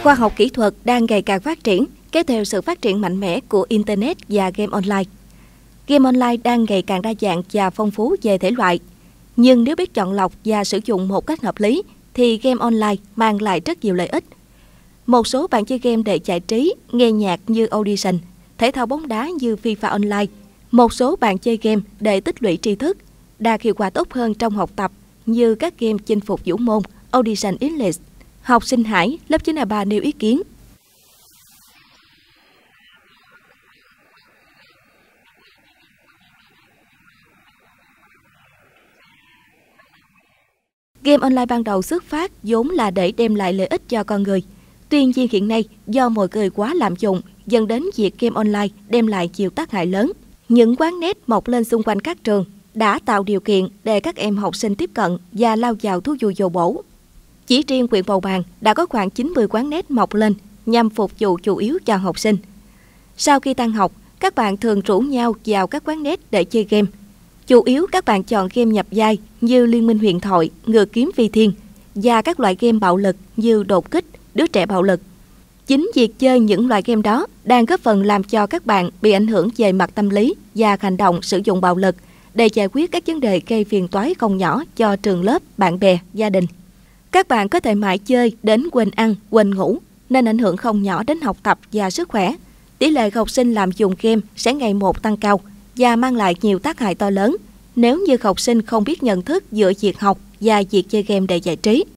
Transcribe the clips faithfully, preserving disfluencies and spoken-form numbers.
Khoa học kỹ thuật đang ngày càng phát triển, kéo theo sự phát triển mạnh mẽ của Internet và game online. Game online đang ngày càng đa dạng và phong phú về thể loại. Nhưng nếu biết chọn lọc và sử dụng một cách hợp lý, thì game online mang lại rất nhiều lợi ích. Một số bạn chơi game để giải trí, nghe nhạc như Audition, thể thao bóng đá như FIFA Online. Một số bạn chơi game để tích lũy tri thức, đạt hiệu quả tốt hơn trong học tập như các game chinh phục vũ môn, Audition English. Học sinh Hải, lớp chín A ba nêu ý kiến. Game online ban đầu xuất phát vốn là để đem lại lợi ích cho con người. Tuy nhiên hiện nay, do mọi người quá lạm dụng, dẫn đến việc game online đem lại nhiều tác hại lớn. Những quán net mọc lên xung quanh các trường đã tạo điều kiện để các em học sinh tiếp cận và lao vào thú vui dồ bổ. Chỉ riêng huyện Bầu Bàng đã có khoảng chín mươi quán net mọc lên nhằm phục vụ chủ yếu cho học sinh. Sau khi tan học, các bạn thường rủ nhau vào các quán net để chơi game. Chủ yếu các bạn chọn game nhập vai như Liên minh huyền thoại, Ngựa kiếm phi thiên và các loại game bạo lực như đột kích, đứa trẻ bạo lực. Chính việc chơi những loại game đó đang góp phần làm cho các bạn bị ảnh hưởng về mặt tâm lý và hành động sử dụng bạo lực để giải quyết các vấn đề gây phiền toái không nhỏ cho trường lớp, bạn bè, gia đình. Các bạn có thể mãi chơi đến quên ăn, quên ngủ, nên ảnh hưởng không nhỏ đến học tập và sức khỏe. Tỷ lệ học sinh lạm dụng game sẽ ngày một tăng cao và mang lại nhiều tác hại to lớn nếu như học sinh không biết nhận thức giữa việc học và việc chơi game để giải trí.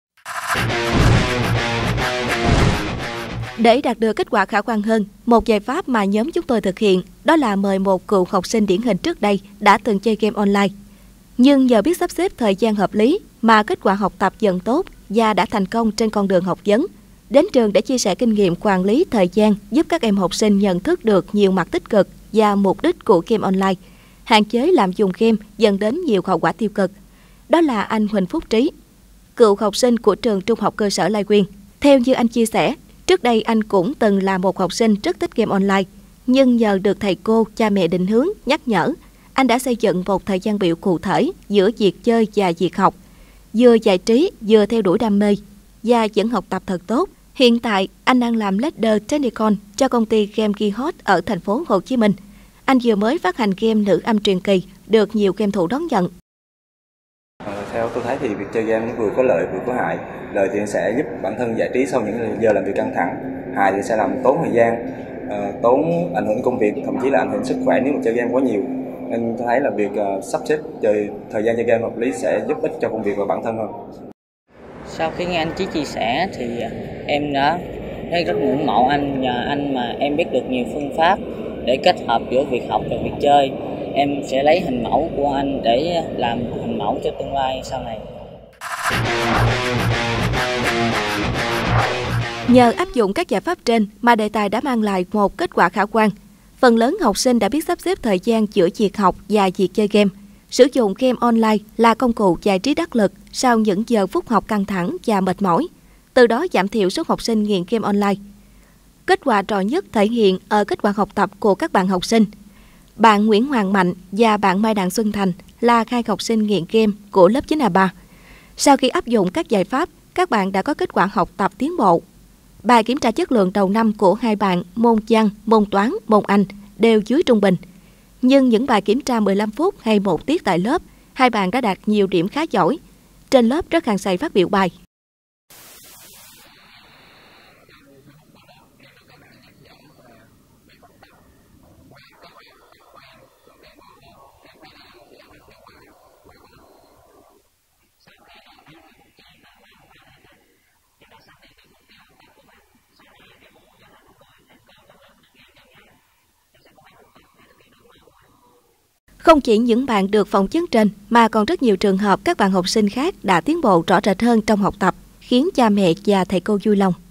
Để đạt được kết quả khả quan hơn, một giải pháp mà nhóm chúng tôi thực hiện đó là mời một cựu học sinh điển hình trước đây đã từng chơi game online. Nhưng nhờ biết sắp xếp thời gian hợp lý mà kết quả học tập dần tốt và đã thành công trên con đường học vấn. Đến trường để chia sẻ kinh nghiệm quản lý thời gian giúp các em học sinh nhận thức được nhiều mặt tích cực và mục đích của game online, hạn chế lạm dụng game dẫn đến nhiều hậu quả tiêu cực. Đó là anh Huỳnh Phúc Trí, cựu học sinh của trường trung học cơ sở Lai Quyên. Theo như anh chia sẻ, trước đây anh cũng từng là một học sinh rất thích game online, nhưng nhờ được thầy cô, cha mẹ định hướng, nhắc nhở, anh đã xây dựng một thời gian biểu cụ thể giữa việc chơi và việc học, vừa giải trí vừa theo đuổi đam mê và vẫn học tập thật tốt. Hiện tại, anh đang làm leader technical cho công ty game Keyhot ở thành phố Hồ Chí Minh. Anh vừa mới phát hành game Nữ Âm Truyền Kỳ, được nhiều game thủ đón nhận. À, theo tôi thấy thì việc chơi game nó vừa có lợi vừa có hại. Lợi thì sẽ giúp bản thân giải trí sau những giờ làm việc căng thẳng. Hại thì sẽ làm tốn thời gian, à, tốn ảnh hưởng công việc, thậm chí là ảnh hưởng sức khỏe nếu mà chơi game quá nhiều. Nên tôi thấy là việc uh, sắp xếp chơi thời gian chơi game hợp lý sẽ giúp ích cho công việc và bản thân hơn. Sau khi nghe anh Chí chia sẻ thì em đã thấy rất ngưỡng mộ anh, nhờ anh mà em biết được nhiều phương pháp để kết hợp giữa việc học và việc chơi. Em sẽ lấy hình mẫu của anh để làm hình mẫu cho tương lai sau này. Nhờ áp dụng các giải pháp trên mà đề tài đã mang lại một kết quả khả quan. Phần lớn học sinh đã biết sắp xếp thời gian giữa việc học và việc chơi game. Sử dụng game online là công cụ giải trí đắc lực sau những giờ phút học căng thẳng và mệt mỏi, từ đó giảm thiểu số học sinh nghiện game online. Kết quả rõ nhất thể hiện ở kết quả học tập của các bạn học sinh. Bạn Nguyễn Hoàng Mạnh và bạn Mai Đặng Xuân Thành là hai học sinh nghiện game của lớp chín A ba. Sau khi áp dụng các giải pháp, các bạn đã có kết quả học tập tiến bộ. Bài kiểm tra chất lượng đầu năm của hai bạn môn văn, môn toán, môn Anh đều dưới trung bình. Nhưng những bài kiểm tra mười lăm phút hay một tiết tại lớp, hai bạn đã đạt nhiều điểm khá giỏi. Trên lớp rất hăng say phát biểu bài. Không chỉ những bạn được phỏng vấn trên, mà còn rất nhiều trường hợp các bạn học sinh khác đã tiến bộ rõ rệt hơn trong học tập, khiến cha mẹ và thầy cô vui lòng.